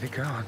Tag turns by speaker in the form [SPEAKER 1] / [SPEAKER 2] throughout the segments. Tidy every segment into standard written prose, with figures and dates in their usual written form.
[SPEAKER 1] he gone?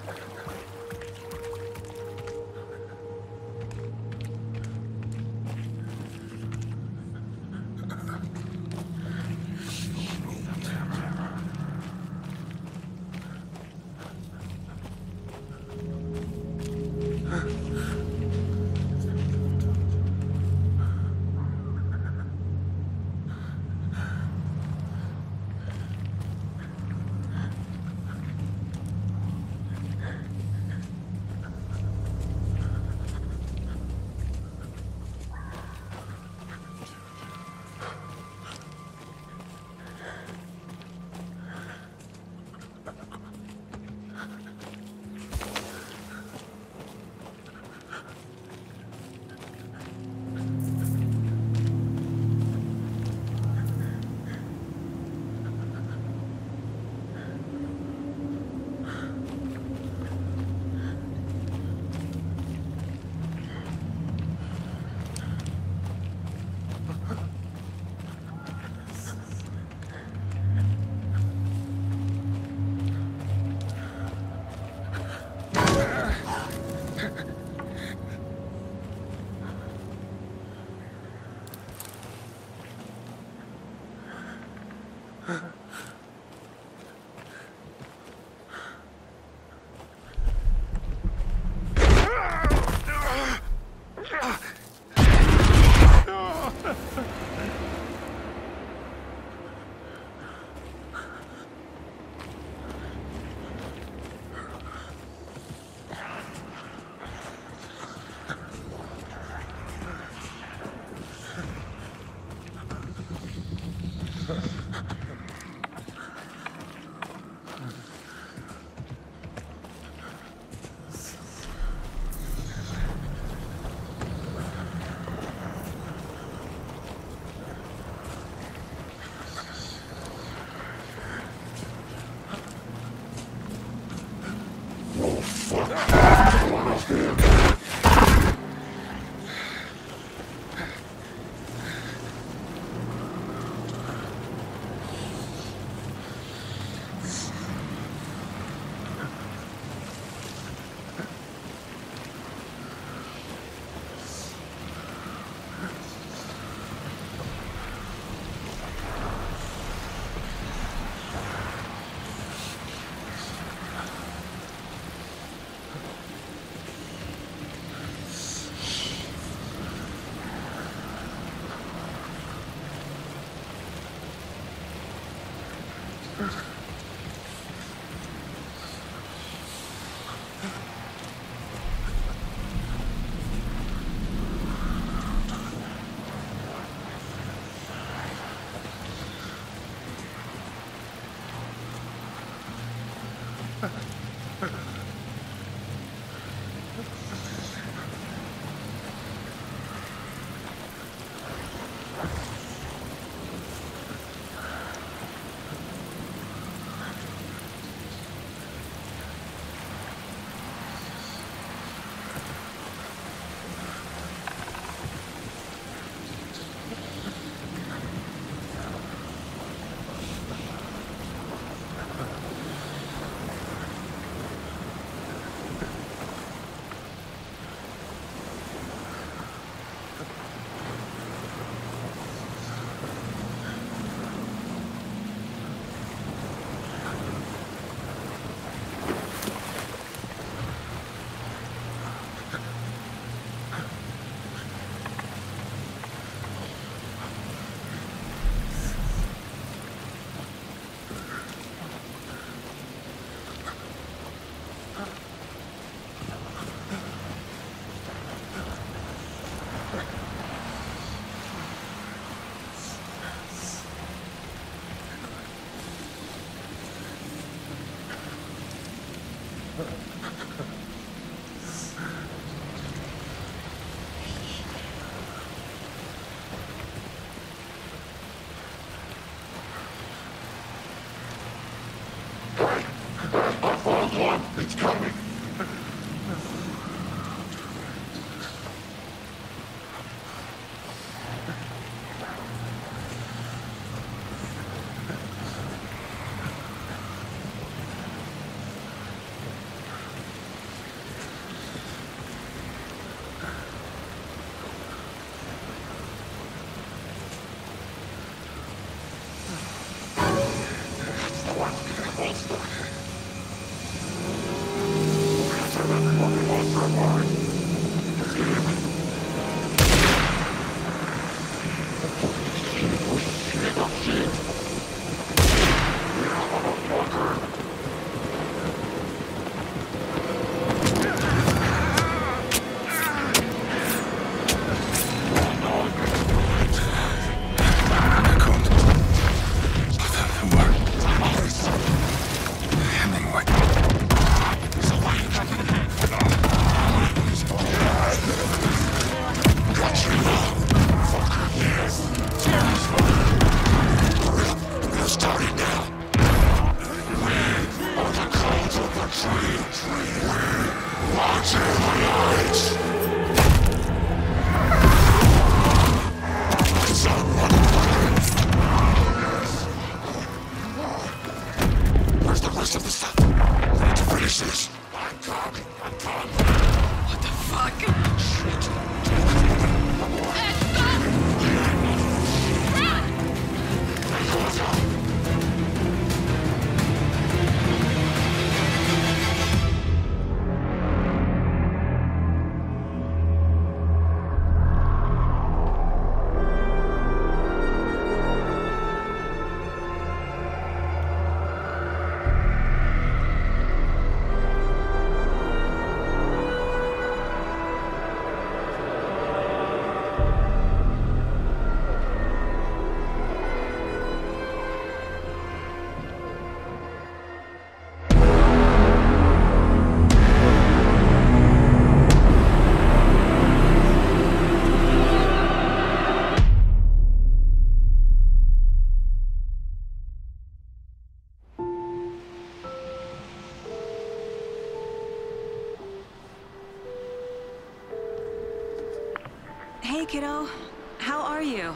[SPEAKER 1] Hey, kiddo. How are you?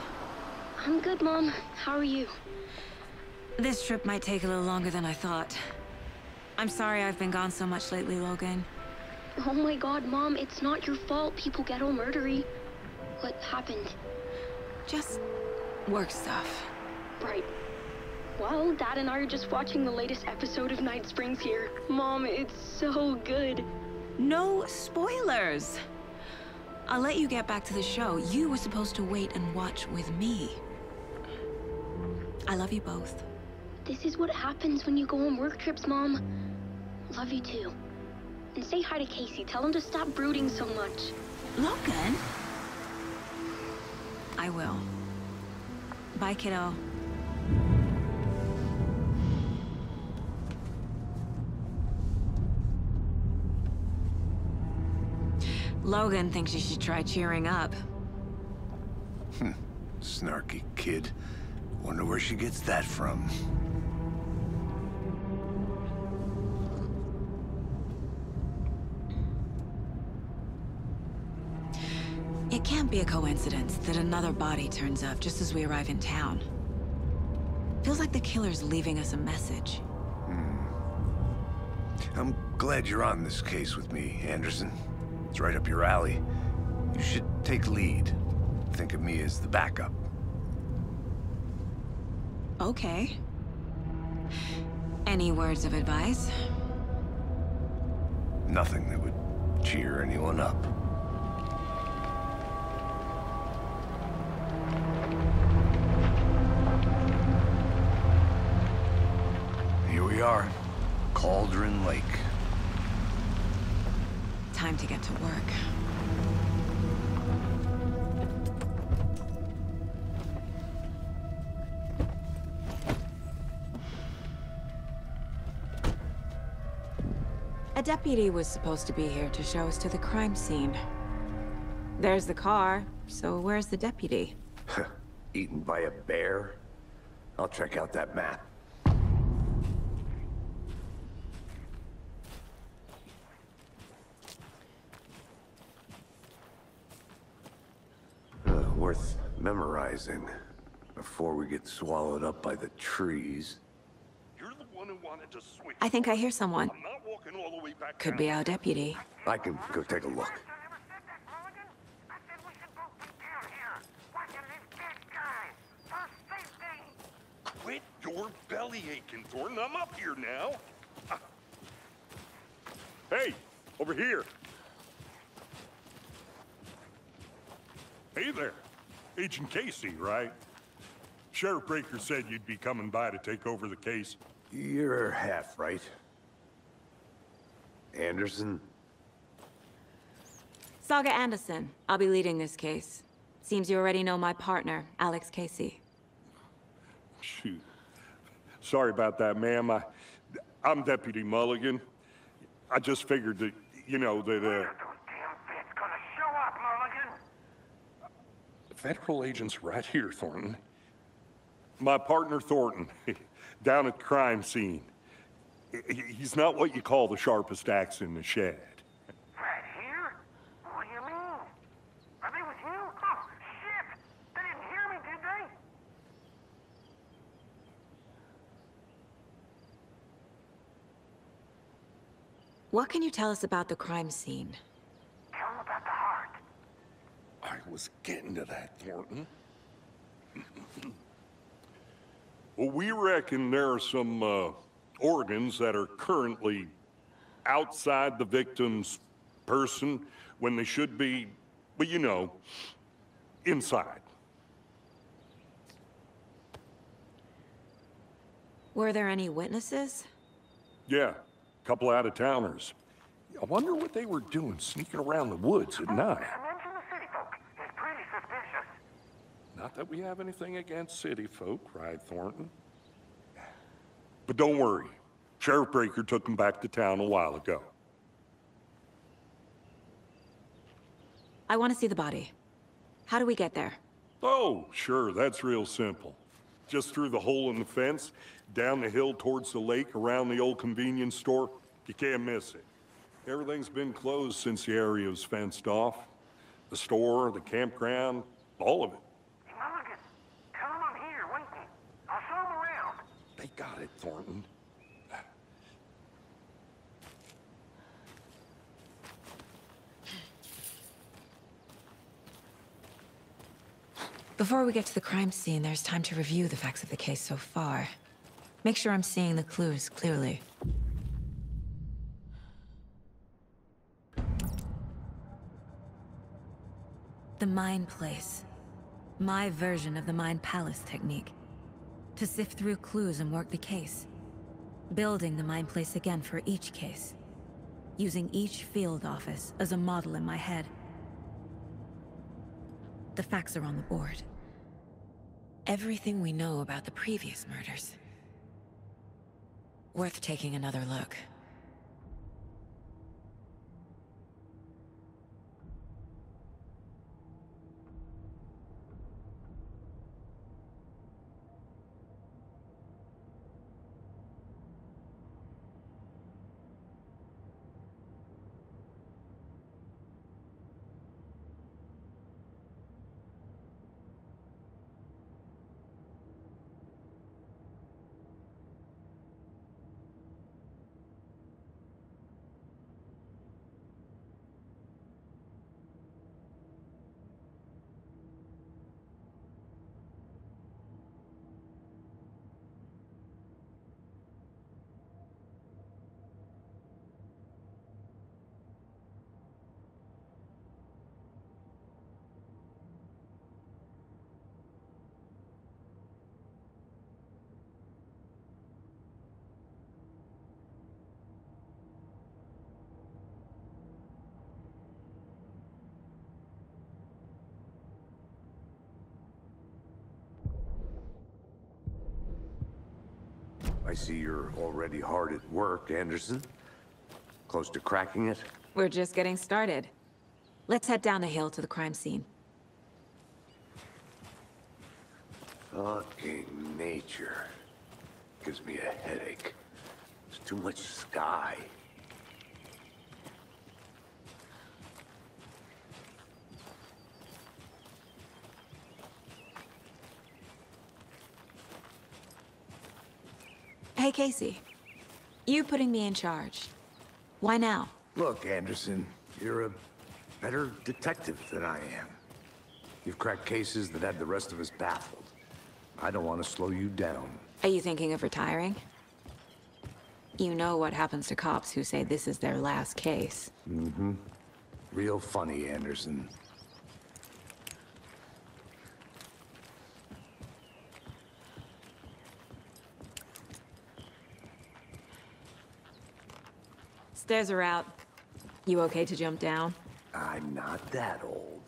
[SPEAKER 2] I'm good, Mom. How are you?
[SPEAKER 1] This trip might take a little longer than I thought. I'm sorry I've been gone so much lately, Logan.
[SPEAKER 2] Oh my god, Mom, it's not your fault people get all murdery. What happened?
[SPEAKER 1] Just work stuff.
[SPEAKER 2] Right. Well, Dad and I are just watching the latest episode of Night Springs here. Mom, it's so good.
[SPEAKER 1] No spoilers! I'll let you get back to the show. You were supposed to wait and watch with me. I love you both.
[SPEAKER 2] This is what happens when you go on work trips, Mom. Love you too. And say hi to Casey. Tell him to stop brooding so much.
[SPEAKER 1] Logan? I will. Bye, kiddo. Logan thinks you should try cheering up.
[SPEAKER 3] Snarky kid. Wonder where she gets that from.
[SPEAKER 1] It can't be a coincidence that another body turns up just as we arrive in town. Feels like the killer's leaving us a message.
[SPEAKER 3] I'm glad you're on this case with me, Anderson. It's right up your alley. You should take lead. Think of me as the backup.
[SPEAKER 1] Okay. Any words of advice?
[SPEAKER 3] Nothing that would cheer anyone up. Here we are. Cauldron Lake.
[SPEAKER 1] Time to get to work. A deputy was supposed to be here to show us to the crime scene. There's the car, so where's the deputy?
[SPEAKER 3] Eaten by a bear? I'll check out that map. Worth memorizing before we get swallowed up by the trees.
[SPEAKER 4] You're the one who wanted to switch.
[SPEAKER 1] I think I hear someone.
[SPEAKER 4] I'm not walking all the way back
[SPEAKER 1] Could
[SPEAKER 4] down.
[SPEAKER 1] be our deputy.
[SPEAKER 3] I can go take a look.
[SPEAKER 4] Quit your We're belly aching, Thornton. I'm up here now. Hey, over here. Hey there. Agent Casey, right? Sheriff Breaker said you'd be coming by to take over the case.
[SPEAKER 3] You're half right. Anderson?
[SPEAKER 1] Saga Anderson. I'll be leading this case. Seems you already know my partner, Alex Casey.
[SPEAKER 4] Shoot. Sorry about that, ma'am. I'm Deputy Mulligan. I just figured that, you know, that,
[SPEAKER 5] Those damn feds gonna show up, Mulligan.
[SPEAKER 4] Federal agent's right here, Thornton. My partner, Thornton, down at the crime scene. He's not what you call the sharpest axe in the shed.
[SPEAKER 5] Right here? What do you mean? Are they with you? Oh, shit! They didn't hear me, did they?
[SPEAKER 1] What can you tell us about the crime scene?
[SPEAKER 5] Tell them about the heart.
[SPEAKER 4] I was getting to that, Thornton. Well, we reckon there are some, organs that are currently outside the victim's person when they should be, well, you know, inside.
[SPEAKER 1] Were there any witnesses?
[SPEAKER 4] Yeah, a couple out-of-towners. I wonder what they were doing sneaking around the woods at night.
[SPEAKER 5] Mention the city folk. It's pretty suspicious.
[SPEAKER 4] Not that we have anything against city folk, cried Thornton. But don't worry. Sheriff Breaker took them back to town a while ago.
[SPEAKER 1] I want to see the body. How do we get there?
[SPEAKER 4] Oh, sure, that's real simple. Just through the hole in the fence, down the hill towards the lake, around the old convenience store. You can't miss it. Everything's been closed since the area was fenced off. The store, the campground, all of it.
[SPEAKER 5] Hey, Mulligan, tell them I'm here, waiting. I'll show them around.
[SPEAKER 4] They got it, Thornton.
[SPEAKER 1] Before we get to the crime scene, there's time to review the facts of the case so far. Make sure I'm seeing the clues clearly. The Mind Place. My version of the Mind Palace technique. To sift through clues and work the case. Building the Mind Place again for each case. Using each field office as a model in my head. The facts are on the board. Everything we know about the previous murders. Worth taking another look.
[SPEAKER 3] I see you're already hard at work, Anderson. Close to cracking it?
[SPEAKER 1] We're just getting started. Let's head down the hill to the crime scene.
[SPEAKER 3] Fucking nature. Gives me a headache. There's too much sky.
[SPEAKER 1] Hey, Casey. You putting me in charge. Why now?
[SPEAKER 3] Look, Anderson, you're a better detective than I am. You've cracked cases that had the rest of us baffled. I don't want to slow you down.
[SPEAKER 1] Are you thinking of retiring? You know what happens to cops who say this is their last case.
[SPEAKER 3] Mm-hmm. Real funny, Anderson.
[SPEAKER 1] Stairs are out. You okay to jump down?
[SPEAKER 3] I'm not that old.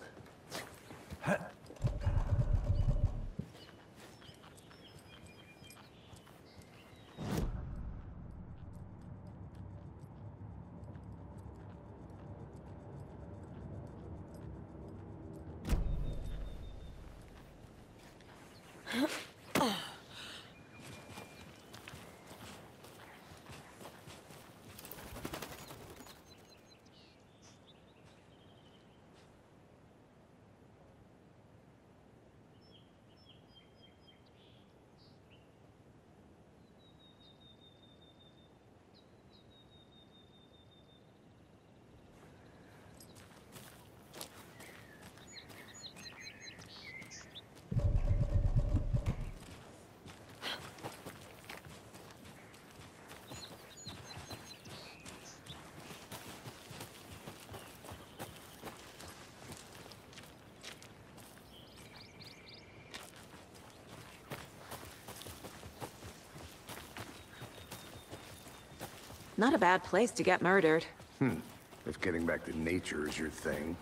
[SPEAKER 1] Not a bad place to get murdered.
[SPEAKER 3] If getting back to nature is your thing.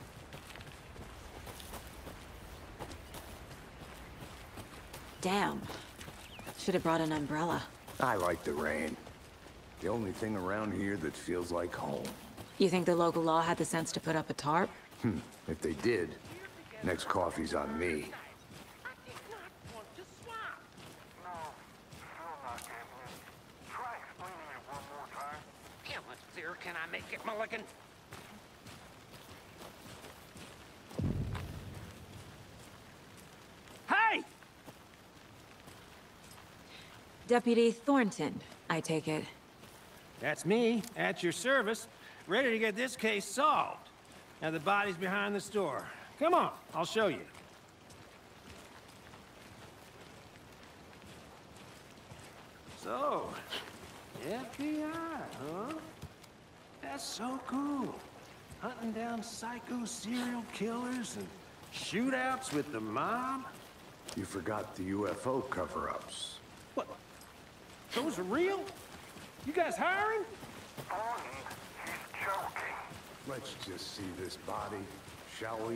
[SPEAKER 1] Damn. Should have brought an umbrella.
[SPEAKER 3] I like the rain. The only thing around here that feels like home.
[SPEAKER 1] You think the local law had the sense to put up a tarp?
[SPEAKER 3] If they did, next coffee's on me.
[SPEAKER 5] I did not want to swap. No, still not getting it. Try explaining it one more time. How much clearer can I make it, Mulligan? Hey!
[SPEAKER 1] Deputy Thornton, I take it.
[SPEAKER 6] That's me, at your service, ready to get this case solved. Now the body's behind the store. Come on, I'll show you. So, FBI, huh? That's so cool. Hunting down psycho serial killers and shootouts with the mob.
[SPEAKER 3] You forgot the UFO cover-ups.
[SPEAKER 6] What? Those are real? You guys hiring?
[SPEAKER 5] Bonnie, he's joking.
[SPEAKER 3] Let's just see this body, shall we?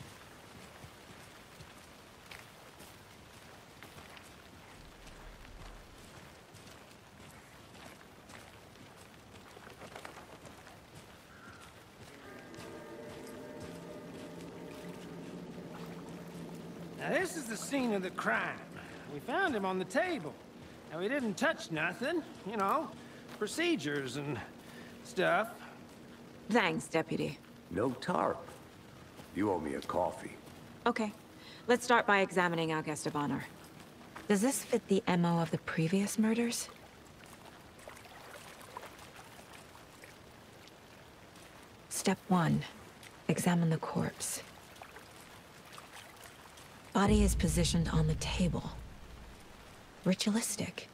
[SPEAKER 6] Now this is the scene of the crime. We found him on the table. Now we didn't touch nothing, you know, procedures and stuff.
[SPEAKER 1] Thanks, Deputy.
[SPEAKER 3] No tarp. You owe me a coffee.
[SPEAKER 1] Okay. Let's start by examining our guest of honor. Does this fit the MO of the previous murders? Step 1. Examine the corpse. Body is positioned on the table. Ritualistic.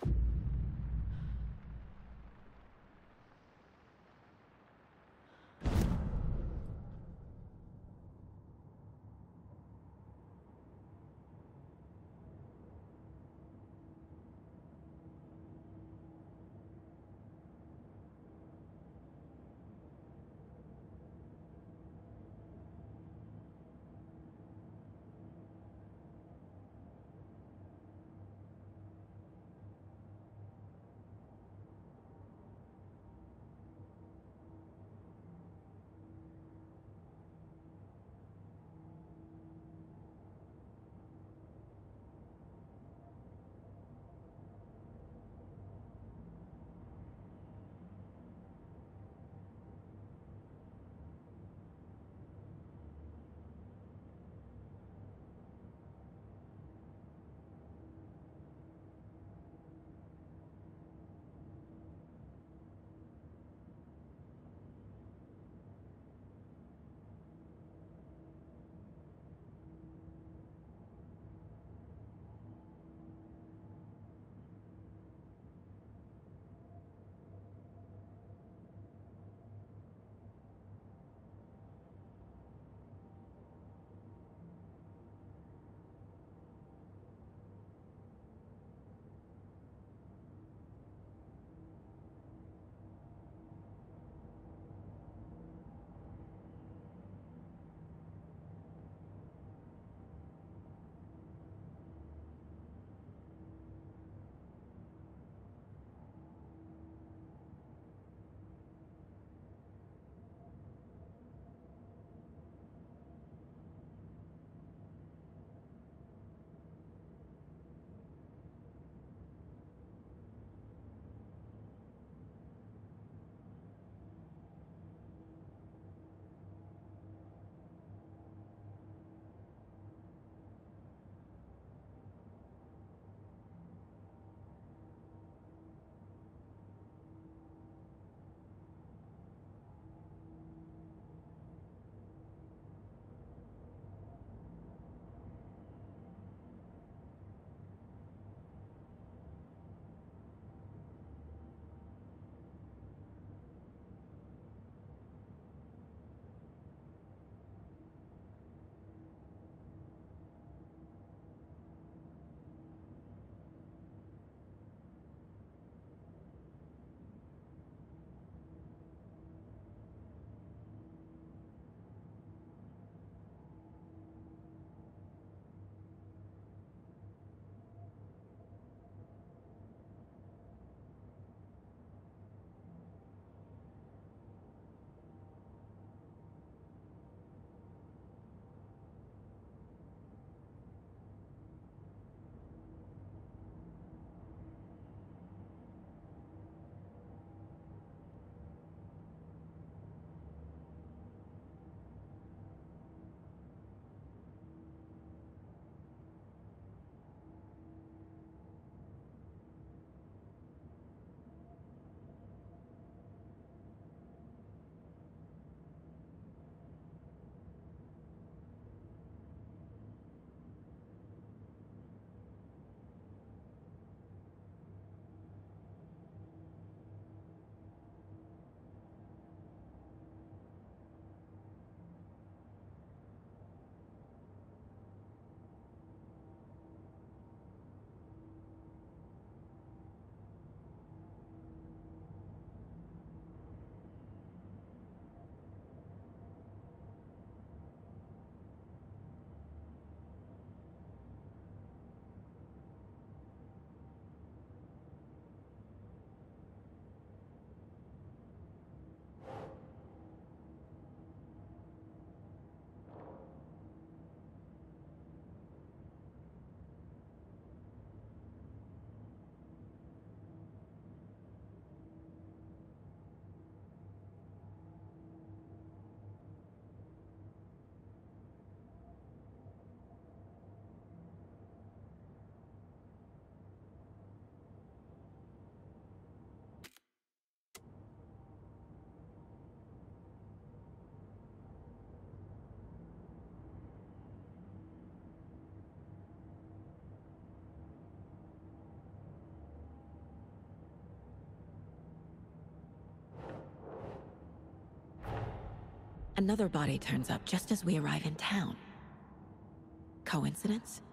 [SPEAKER 1] Another body turns up just as we arrive in town. Coincidence?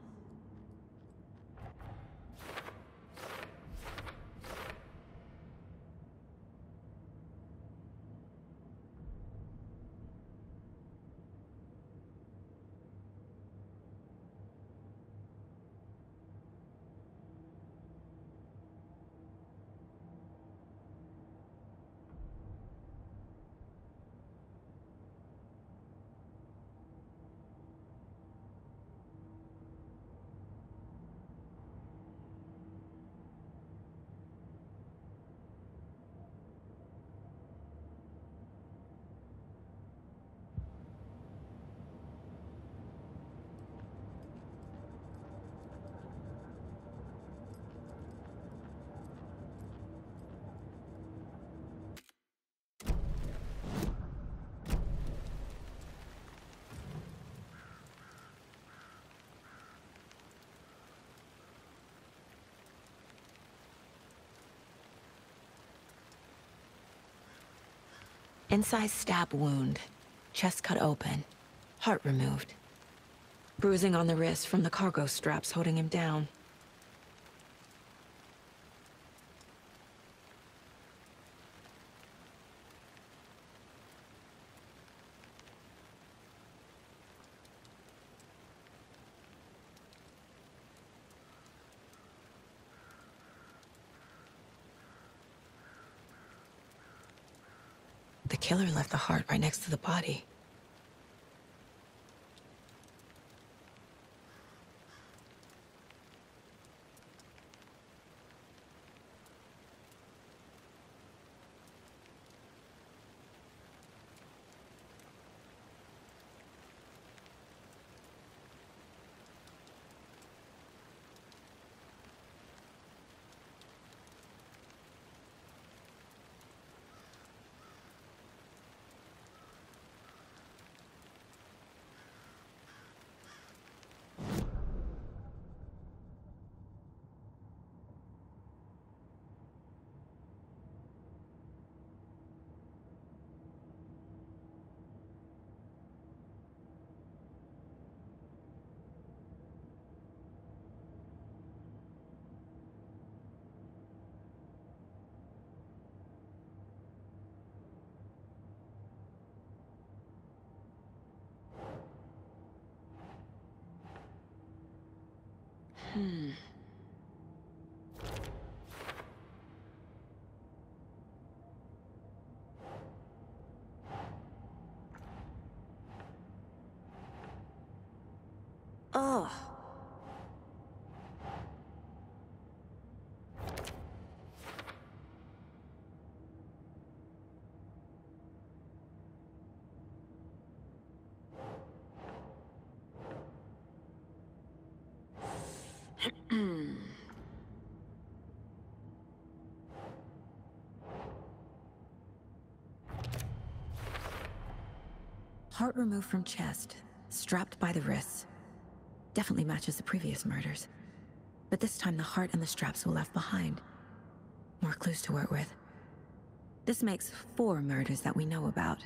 [SPEAKER 1] Incised stab wound. Chest cut open. Heart removed. Bruising on the wrist from the cargo straps holding him down. The killer left the heart right next to the body. Ugh. Heart removed from chest, strapped by the wrists. Definitely matches the previous murders. But this time the heart and the straps were left behind. More clues to work with. This makes 4 murders that we know about.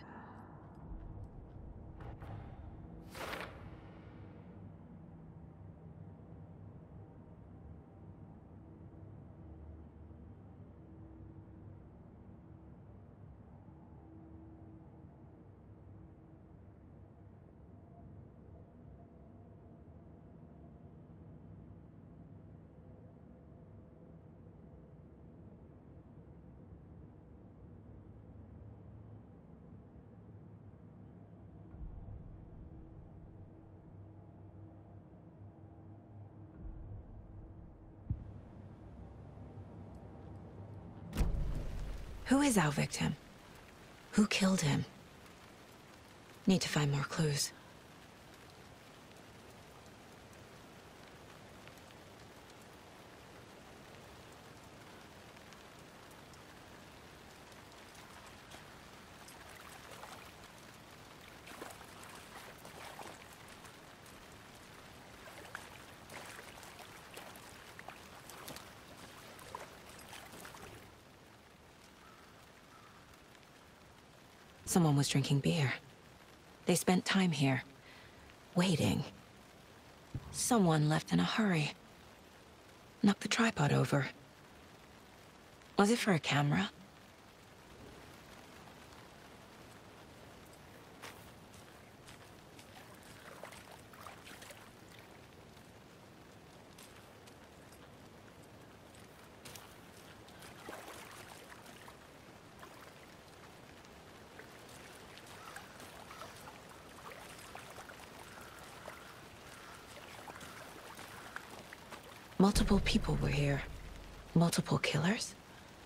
[SPEAKER 1] Who is our victim? Who killed him? Need to find more clues. Someone was drinking beer. They spent time here, waiting. Someone left in a hurry. Knocked the tripod over. Was it for a camera? Multiple people were here. Multiple killers?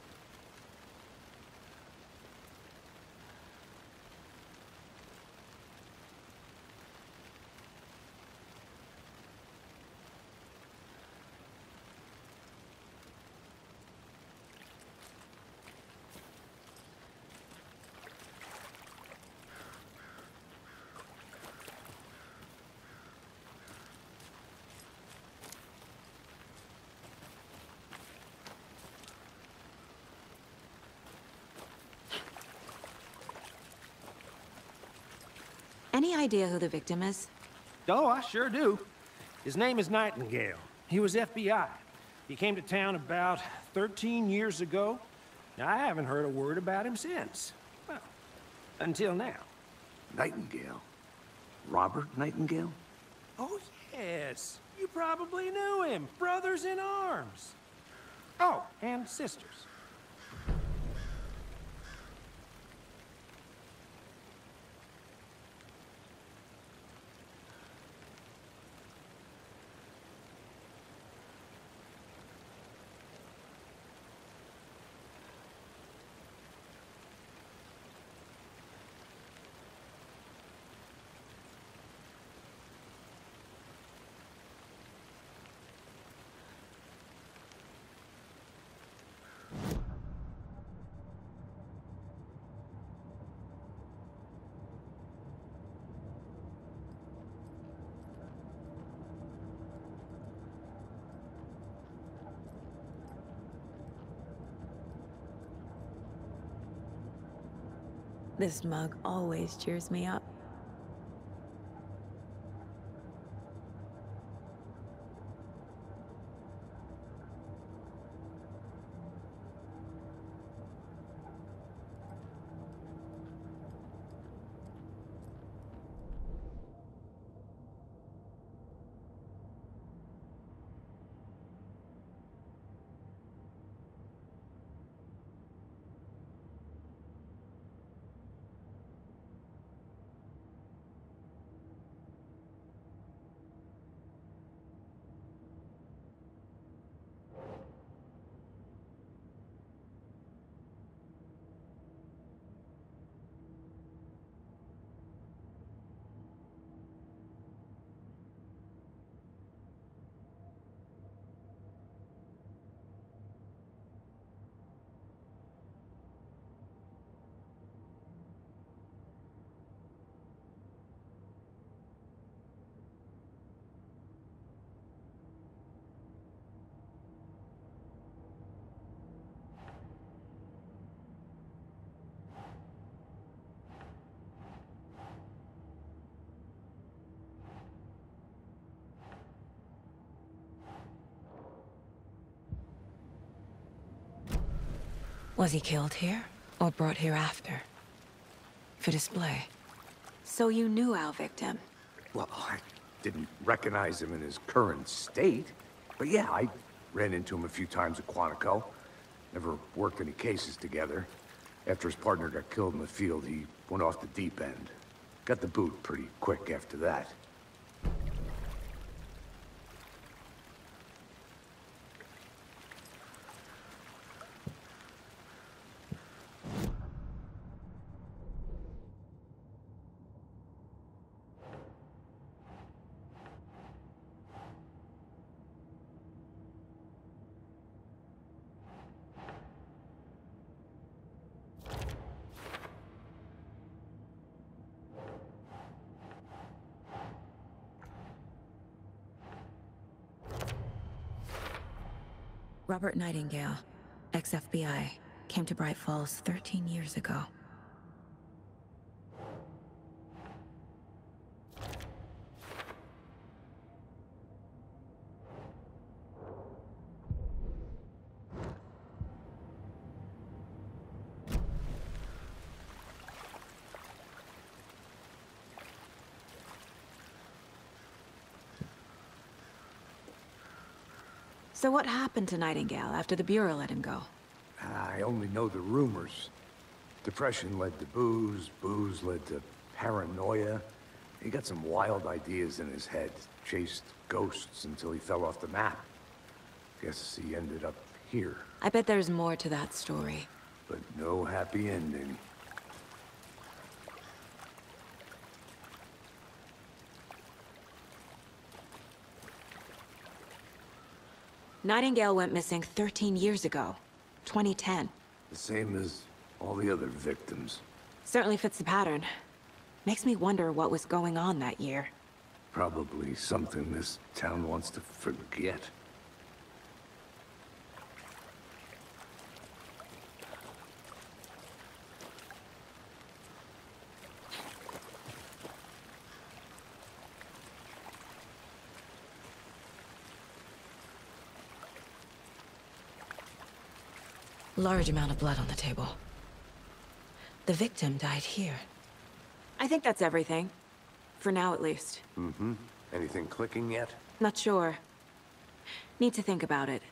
[SPEAKER 1] Any idea who the victim is?
[SPEAKER 6] Oh, I sure do. His name is Nightingale. He was FBI. He came to town about 13 years ago. Now, I haven't heard a word about him since. Well, until now.
[SPEAKER 3] Nightingale? Robert Nightingale?
[SPEAKER 6] Oh, yes. You probably knew him. Brothers in arms. Oh, and sisters.
[SPEAKER 1] This mug always cheers me up. Was he killed here, or brought here after? For display. So you knew our victim?
[SPEAKER 3] Well, I didn't recognize him in his current state. But yeah, I ran into him a few times at Quantico. Never worked any cases together. After his partner got killed in the field, he went off the deep end. Got the boot pretty quick after that.
[SPEAKER 1] Robert Nightingale, ex-FBI, came to Bright Falls 13 years ago. So what happened to Nightingale after the Bureau let him go?
[SPEAKER 3] I only know the rumors. Depression led to booze, booze led to paranoia. He got some wild ideas in his head, chased ghosts until he fell off the map. Guess he ended up here,
[SPEAKER 1] I bet there's more to that story.
[SPEAKER 3] but no happy ending.
[SPEAKER 1] Nightingale went missing 13 years ago. 2010.
[SPEAKER 3] The same as all the other victims.
[SPEAKER 1] Certainly fits the pattern. Makes me wonder what was going on that year.
[SPEAKER 3] Probably something this town wants to forget.
[SPEAKER 1] Large amount of blood on the table. The victim died here. I think that's everything. For now, at least.
[SPEAKER 3] Mm-hmm. Anything clicking yet?
[SPEAKER 1] Not sure. Need to think about it.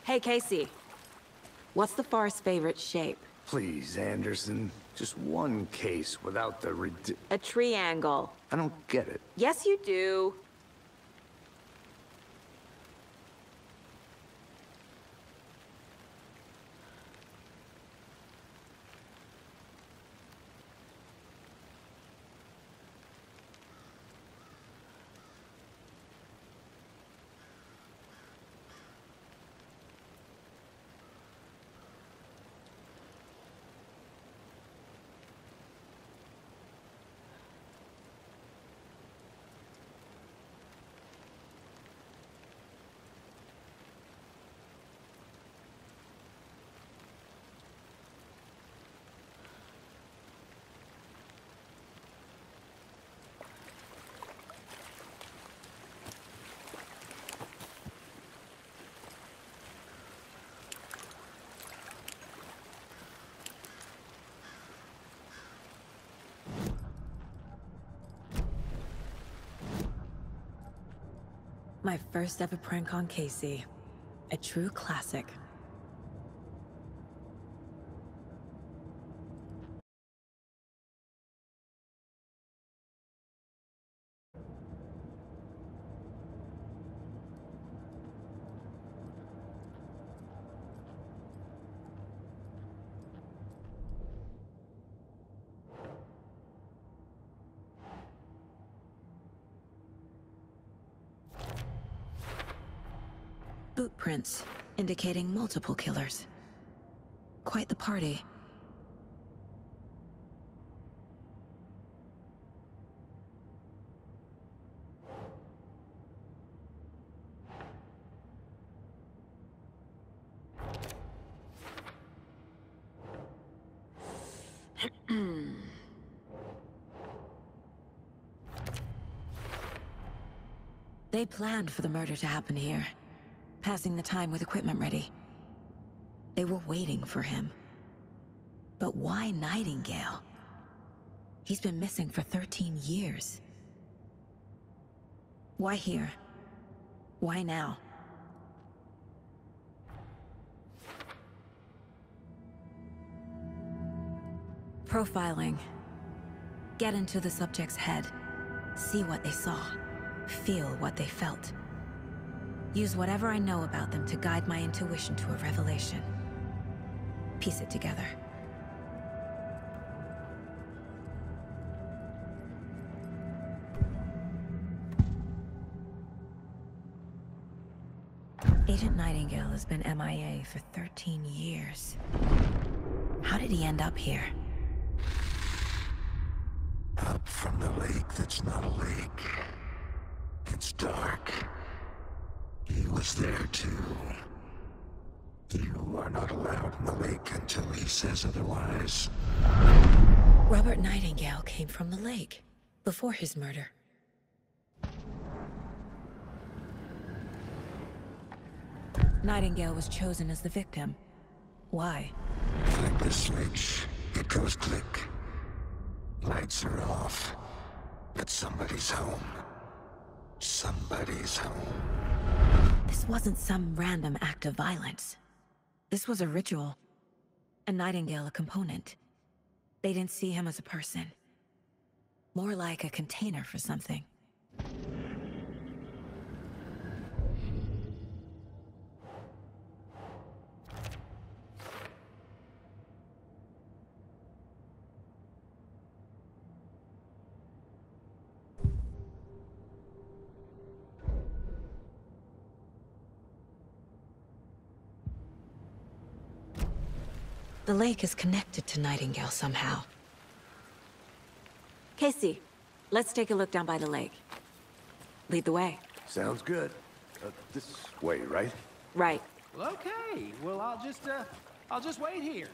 [SPEAKER 1] Hey, Casey. What's the far's favorite shape?
[SPEAKER 3] Please, Anderson. Just one case without the
[SPEAKER 1] A triangle.
[SPEAKER 3] I don't get it.
[SPEAKER 1] Yes, you do. My first ever prank on Casey. A true classic. Boot prints, indicating multiple killers. Quite the party. They planned for the murder to happen here. Passing the time with equipment ready. They were waiting for him. But why Nightingale? He's been missing for 13 years. Why here? Why now? Profiling. Get into the subject's head. See what they saw. Feel what they felt. Use whatever I know about them to guide my intuition to a revelation. Piece it together. Agent Nightingale has been MIA for 13 years. How did he end up here?
[SPEAKER 7] Up from the lake that's not a lake. It's dark. He was there too. You are not allowed in the lake until he says otherwise.
[SPEAKER 1] Robert Nightingale came from the lake, before his murder. Nightingale was chosen as the victim. Why?
[SPEAKER 7] Flick the switch, it goes click. Lights are off, but somebody's home. Somebody's home.
[SPEAKER 1] This wasn't some random act of violence. This was a ritual. And Nightingale a component. They didn't see him as a person. More like a container for something. The lake is connected to Nightingale somehow. Casey, let's take a look down by the lake. Lead the way.
[SPEAKER 3] Sounds good. This way, right?
[SPEAKER 1] Right.
[SPEAKER 6] Well, okay. Well, I'll just wait here.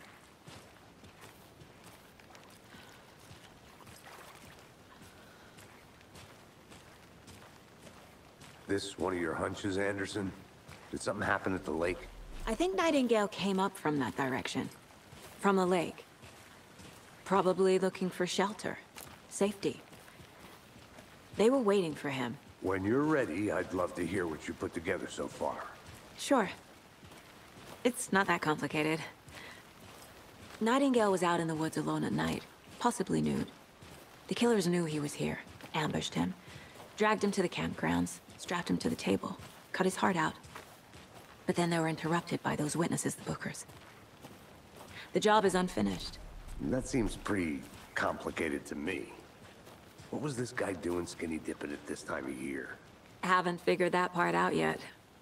[SPEAKER 3] This one of your hunches, Anderson? Did something happen at the lake?
[SPEAKER 1] I think Nightingale came up from that direction. From the lake. Probably looking for shelter. Safety. They were waiting for him.
[SPEAKER 3] When you're ready, I'd love to hear what you put together so far.
[SPEAKER 1] Sure. It's not that complicated. Nightingale was out in the woods alone at night, possibly nude. The killers knew he was here, ambushed him, dragged him to the campgrounds, strapped him to the table, cut his heart out. But then they were interrupted by those witnesses, the Bookers. The job is unfinished.
[SPEAKER 3] That seems pretty complicated to me. What was this guy doing skinny dipping at this time of year?
[SPEAKER 1] Haven't figured that part out yet.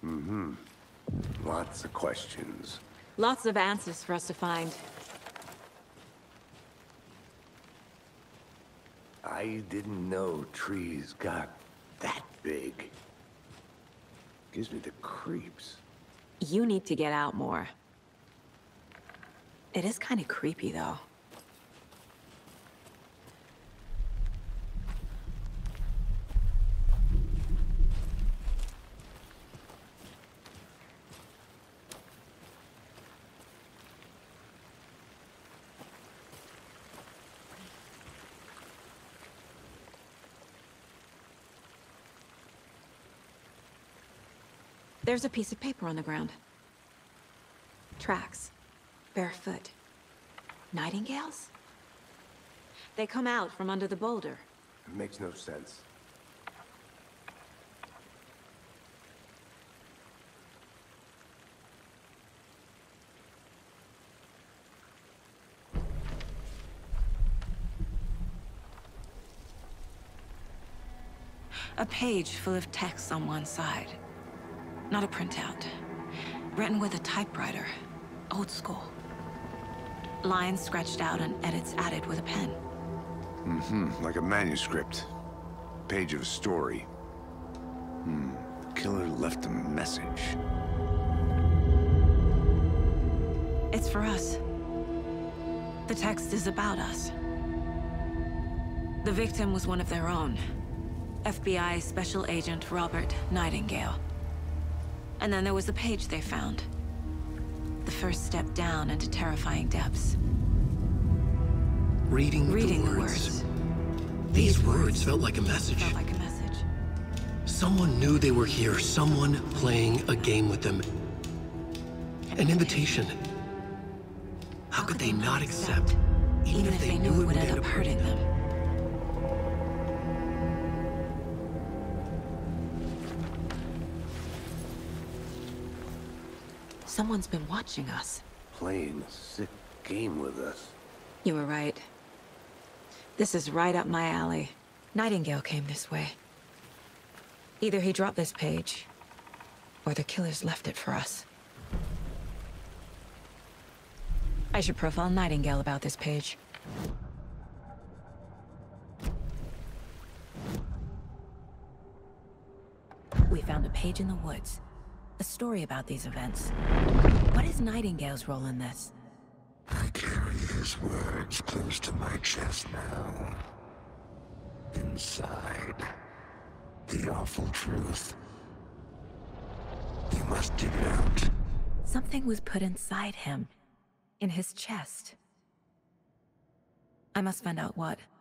[SPEAKER 3] Lots of questions.
[SPEAKER 1] Lots of answers for us to find.
[SPEAKER 3] I didn't know trees got that big. Gives me the creeps.
[SPEAKER 1] You need to get out more. It is kind of creepy, though. There's a piece of paper on the ground. Tracks. Barefoot. Nightingales? They come out from under the boulder.
[SPEAKER 3] It makes no sense.
[SPEAKER 1] A page full of text on one side. Not a printout. Written with a typewriter. Old school. Lines scratched out and edits added with a pen.
[SPEAKER 3] Like a manuscript. Page of a story. Killer left a message.
[SPEAKER 1] It's for us. The text is about us. The victim was one of their own. FBI Special Agent Robert Nightingale. And then there was the page they found. The first step down into terrifying depths.
[SPEAKER 8] Reading the words. These words felt like a message.
[SPEAKER 1] Felt like a message.
[SPEAKER 8] Someone knew they were here, someone playing a game with them. An invitation. How could they not accept, even if they knew it would end up hurting them?
[SPEAKER 1] Someone's been watching us.
[SPEAKER 3] Playing a sick game with us.
[SPEAKER 1] You were right. This is right up my alley. Nightingale came this way. Either he dropped this page, or the killers left it for us. I should profile Nightingale about this page. We found a page in the woods. A story about these events. What is Nightingale's role in this?
[SPEAKER 7] I carry his words close to my chest now. Inside, the awful truth. You must dig it out.
[SPEAKER 1] Something was put inside him. In his chest. I must find out what.